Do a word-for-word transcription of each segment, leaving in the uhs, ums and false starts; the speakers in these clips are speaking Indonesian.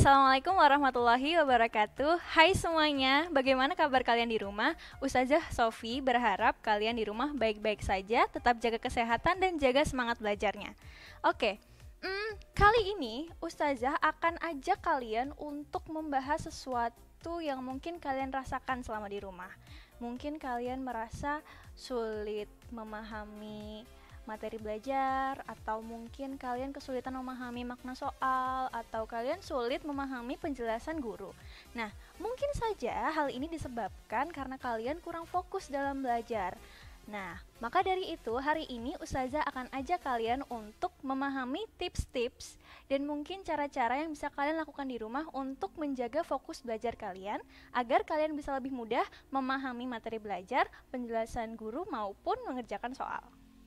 Assalamualaikum warahmatullahi wabarakatuh. Hai semuanya, bagaimana kabar kalian di rumah? Ustazah Sofi berharap kalian di rumah baik-baik saja, tetap jaga kesehatan dan jaga semangat belajarnya. Oke, hmm, kali ini Ustazah akan ajak kalian untuk membahas sesuatu yang mungkin kalian rasakan selama di rumah. Mungkin kalian merasa sulit memahami materi belajar, atau mungkin kalian kesulitan memahami makna soal, atau kalian sulit memahami penjelasan guru. Nah, mungkin saja hal ini disebabkan karena kalian kurang fokus dalam belajar. Nah, maka dari itu hari ini Ustazah akan ajak kalian untuk memahami tips-tips dan mungkin cara-cara yang bisa kalian lakukan di rumah untuk menjaga fokus belajar kalian agar kalian bisa lebih mudah memahami materi belajar, penjelasan guru maupun mengerjakan soal.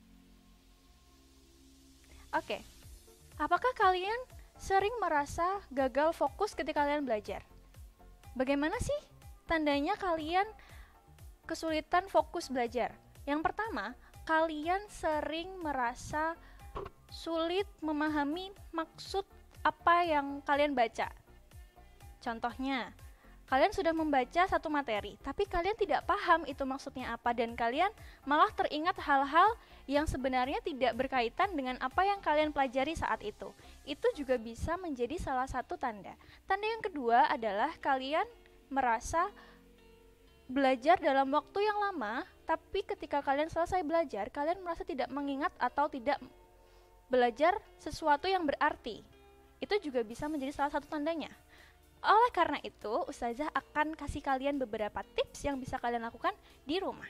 Oke, apakah kalian sering merasa gagal fokus ketika kalian belajar? Bagaimana sih tandanya kalian kesulitan fokus belajar? Yang pertama, kalian sering merasa sulit memahami maksud apa yang kalian baca. Contohnya, kalian sudah membaca satu materi, tapi kalian tidak paham itu maksudnya apa dan kalian malah teringat hal-hal yang sebenarnya tidak berkaitan dengan apa yang kalian pelajari saat itu. Itu juga bisa menjadi salah satu tanda. Tanda yang kedua adalah kalian merasa belajar dalam waktu yang lama, tapi ketika kalian selesai belajar, kalian merasa tidak mengingat atau tidak belajar sesuatu yang berarti. Itu juga bisa menjadi salah satu tandanya. Oleh karena itu, Ustazah akan kasih kalian beberapa tips yang bisa kalian lakukan di rumah.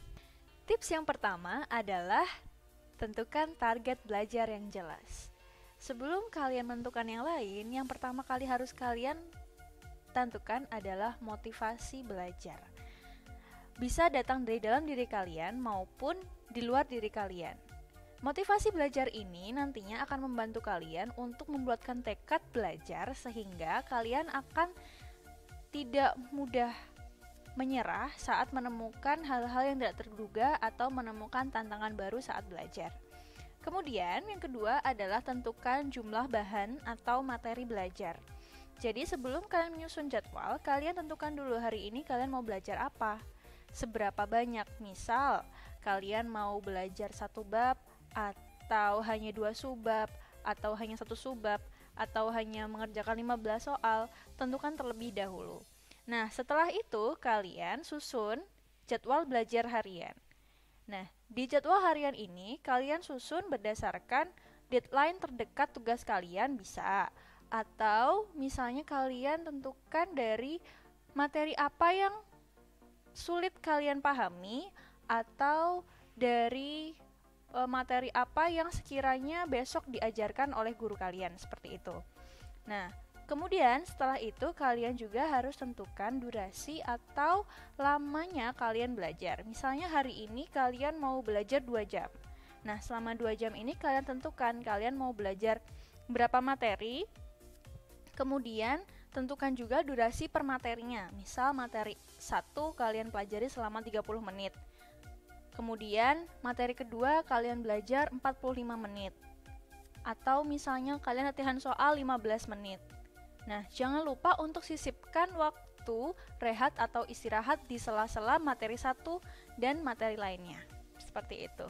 Tips yang pertama adalah tentukan target belajar yang jelas. Sebelum kalian menentukan yang lain, yang pertama kali harus kalian tentukan adalah motivasi belajar. Bisa datang dari dalam diri kalian maupun di luar diri kalian. Motivasi belajar ini nantinya akan membantu kalian untuk membuatkan tekad belajar sehingga kalian akan tidak mudah menyerah saat menemukan hal-hal yang tidak terduga atau menemukan tantangan baru saat belajar. Kemudian yang kedua adalah tentukan jumlah bahan atau materi belajar. Jadi sebelum kalian menyusun jadwal, kalian tentukan dulu hari ini kalian mau belajar apa, seberapa banyak. Misal, kalian mau belajar satu bab, atau hanya dua subbab, atau hanya satu subbab, atau hanya mengerjakan lima belas soal, tentukan terlebih dahulu. Nah, setelah itu kalian susun jadwal belajar harian. Nah, di jadwal harian ini kalian susun berdasarkan deadline terdekat tugas kalian bisa, atau misalnya kalian tentukan dari materi apa yang sulit kalian pahami, atau dari materi apa yang sekiranya besok diajarkan oleh guru kalian, seperti itu. Nah, kemudian setelah itu kalian juga harus tentukan durasi atau lamanya kalian belajar. Misalnya hari ini kalian mau belajar dua jam. Nah, selama dua jam ini kalian tentukan kalian mau belajar berapa materi. Kemudian tentukan juga durasi per materinya. Misal materi satu kalian pelajari selama tiga puluh menit. Kemudian materi kedua kalian belajar empat puluh lima menit. Atau misalnya kalian latihan soal lima belas menit. Nah, jangan lupa untuk sisipkan waktu rehat atau istirahat di sela-sela materi satu dan materi lainnya. Seperti itu.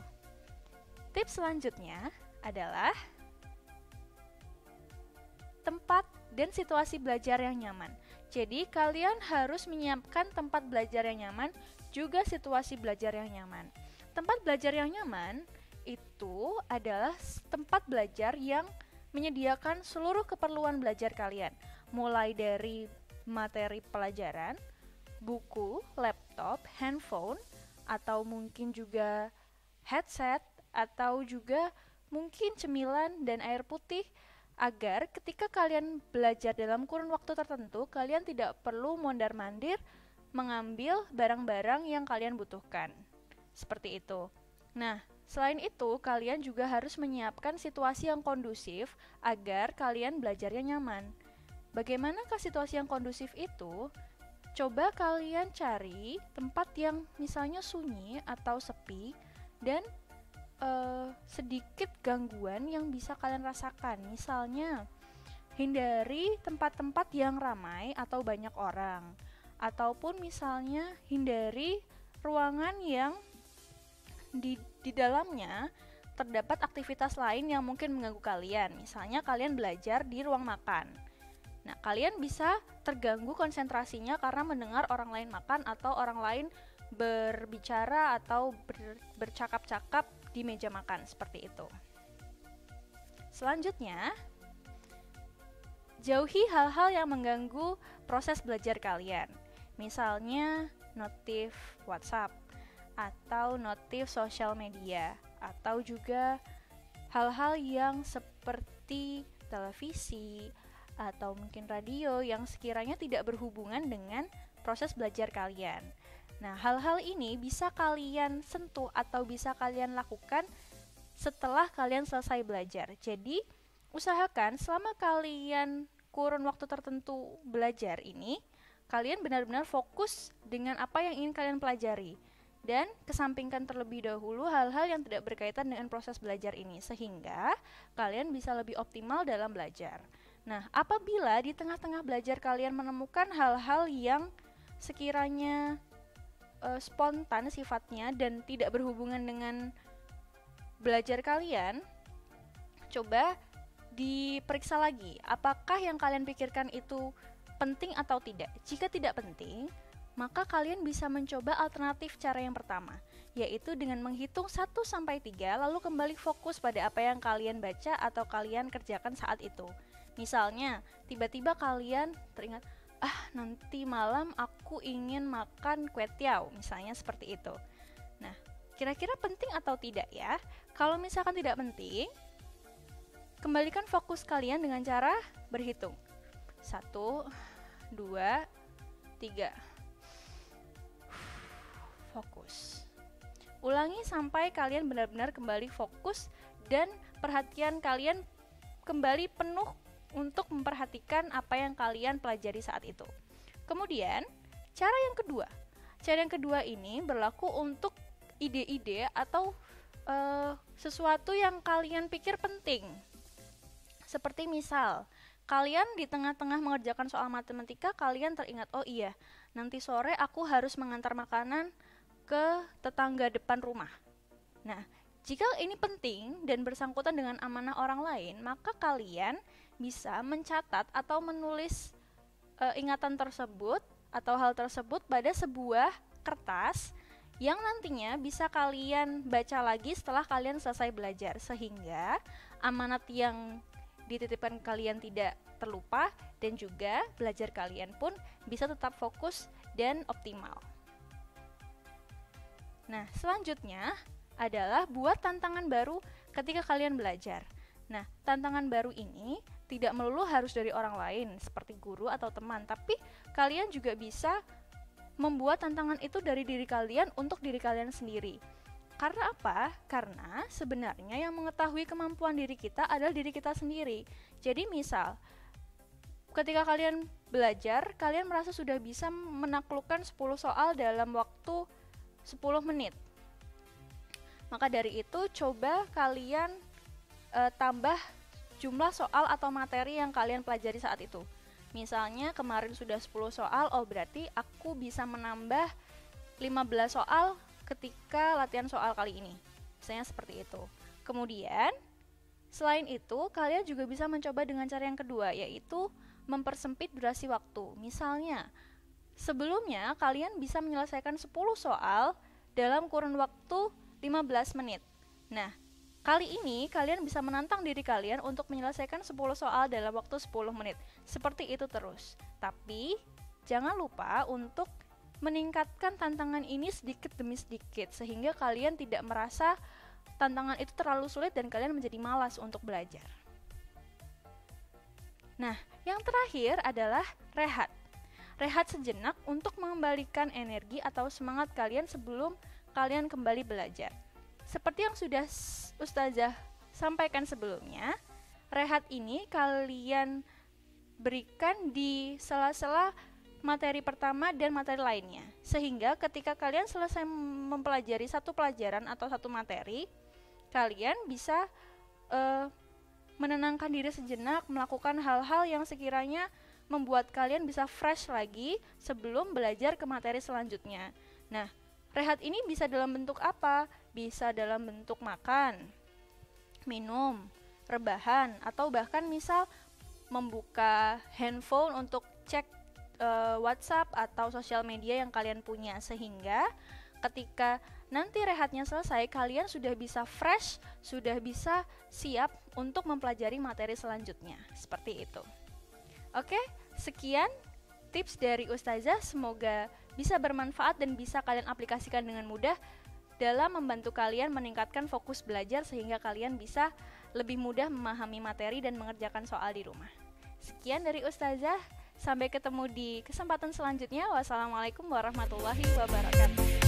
Tips selanjutnya adalah tempat dan situasi belajar yang nyaman. Jadi, kalian harus menyiapkan tempat belajar yang nyaman, juga situasi belajar yang nyaman. Tempat belajar yang nyaman itu adalah tempat belajar yang menyediakan seluruh keperluan belajar kalian, mulai dari materi pelajaran, buku, laptop, handphone, atau mungkin juga headset, atau juga mungkin cemilan dan air putih, agar ketika kalian belajar dalam kurun waktu tertentu, kalian tidak perlu mondar-mandir mengambil barang-barang yang kalian butuhkan. Seperti itu. Nah, selain itu, kalian juga harus menyiapkan situasi yang kondusif agar kalian belajarnya nyaman. Bagaimanakah situasi yang kondusif itu? Coba kalian cari tempat yang misalnya sunyi atau sepi dan uh, sedikit gangguan yang bisa kalian rasakan. Misalnya hindari tempat-tempat yang ramai atau banyak orang. Ataupun misalnya hindari ruangan yang di, di dalamnya terdapat aktivitas lain yang mungkin mengganggu kalian. Misalnya kalian belajar di ruang makan. Nah, kalian bisa terganggu konsentrasinya karena mendengar orang lain makan atau orang lain berbicara atau ber, bercakap-cakap di meja makan, seperti itu. Selanjutnya, jauhi hal-hal yang mengganggu proses belajar kalian. Misalnya notif WhatsApp atau notif sosial media, atau juga hal-hal yang seperti televisi atau mungkin radio yang sekiranya tidak berhubungan dengan proses belajar kalian. Nah, hal-hal ini bisa kalian sentuh atau bisa kalian lakukan setelah kalian selesai belajar. Jadi, usahakan selama kalian kurun waktu tertentu belajar ini, kalian benar-benar fokus dengan apa yang ingin kalian pelajari. Dan kesampingkan terlebih dahulu hal-hal yang tidak berkaitan dengan proses belajar ini, sehingga kalian bisa lebih optimal dalam belajar. Nah, apabila di tengah-tengah belajar kalian menemukan hal-hal yang sekiranya e, spontan sifatnya dan tidak berhubungan dengan belajar kalian, coba diperiksa lagi apakah yang kalian pikirkan itu penting atau tidak. Jika tidak penting, maka kalian bisa mencoba alternatif cara yang pertama, yaitu dengan menghitung satu sampai tiga lalu kembali fokus pada apa yang kalian baca atau kalian kerjakan saat itu. Misalnya, tiba-tiba kalian teringat, ah nanti malam aku ingin makan kue tiaw, misalnya seperti itu. Nah, kira-kira penting atau tidak ya? Kalau misalkan tidak penting, kembalikan fokus kalian dengan cara berhitung. Satu, dua, tiga. Fokus. Ulangi sampai kalian benar-benar kembali fokus dan perhatian kalian kembali penuh untuk memperhatikan apa yang kalian pelajari saat itu. Kemudian, cara yang kedua. Cara yang kedua ini berlaku untuk ide-ide atau uh, sesuatu yang kalian pikir penting. Seperti misal, kalian di tengah-tengah mengerjakan soal matematika, kalian teringat, oh iya, nanti sore aku harus mengantar makanan ke tetangga depan rumah. Nah, jika ini penting dan bersangkutan dengan amanah orang lain, maka kalian bisa mencatat atau menulis e, ingatan tersebut atau hal tersebut pada sebuah kertas yang nantinya bisa kalian baca lagi setelah kalian selesai belajar, sehingga amanat yang dititipkan kalian tidak terlupa dan juga belajar kalian pun bisa tetap fokus dan optimal. Nah, selanjutnya adalah buat tantangan baru ketika kalian belajar. Nah, tantangan baru ini tidak melulu harus dari orang lain seperti guru atau teman, tapi kalian juga bisa membuat tantangan itu dari diri kalian untuk diri kalian sendiri. Karena apa? Karena sebenarnya yang mengetahui kemampuan diri kita adalah diri kita sendiri. Jadi misal, ketika kalian belajar, kalian merasa sudah bisa menaklukkan sepuluh soal dalam waktu sepuluh menit. Maka dari itu, coba kalian e, tambah jumlah soal atau materi yang kalian pelajari saat itu. Misalnya kemarin sudah sepuluh soal, oh berarti aku bisa menambah lima belas soal ketika latihan soal kali ini. Misalnya seperti itu. Kemudian, selain itu, kalian juga bisa mencoba dengan cara yang kedua, yaitu mempersempit durasi waktu. Misalnya, sebelumnya kalian bisa menyelesaikan sepuluh soal dalam kurun waktu lima belas menit. Nah, kali ini kalian bisa menantang diri kalian untuk menyelesaikan sepuluh soal dalam waktu sepuluh menit. Seperti itu terus. Tapi, jangan lupa untuk meningkatkan tantangan ini sedikit demi sedikit, sehingga kalian tidak merasa tantangan itu terlalu sulit dan kalian menjadi malas untuk belajar. Nah, yang terakhir adalah rehat. Rehat sejenak untuk mengembalikan energi atau semangat kalian sebelum kalian kembali belajar. Seperti yang sudah Ustazah sampaikan sebelumnya, rehat ini kalian berikan di sela-sela materi pertama dan materi lainnya, sehingga ketika kalian selesai mempelajari satu pelajaran atau satu materi, kalian bisa uh, menenangkan diri sejenak, melakukan hal-hal yang sekiranya membuat kalian bisa fresh lagi sebelum belajar ke materi selanjutnya. Nah, rehat ini bisa dalam bentuk apa? Bisa dalam bentuk makan, minum, rebahan, atau bahkan misal membuka handphone untuk cek e, WhatsApp atau sosial media yang kalian punya, sehingga ketika nanti rehatnya selesai kalian sudah bisa fresh, sudah bisa siap untuk mempelajari materi selanjutnya. Seperti itu. Oke, sekian tips dari Ustazah, semoga bisa bermanfaat dan bisa kalian aplikasikan dengan mudah dalam membantu kalian meningkatkan fokus belajar sehingga kalian bisa lebih mudah memahami materi dan mengerjakan soal di rumah. Sekian dari Ustazah, sampai ketemu di kesempatan selanjutnya. Wassalamualaikum warahmatullahi wabarakatuh.